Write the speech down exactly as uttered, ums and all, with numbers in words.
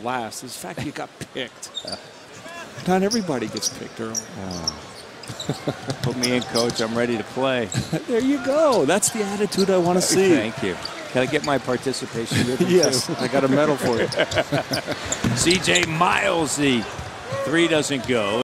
last is the fact you got picked. Not everybody gets picked early. Oh. Put me in, coach. I'm ready to play. There you go. That's the attitude I want to see. Thank you. Can I get my participation ribbon? Yes, too? I got a medal for you. C J Milesy. Three doesn't go.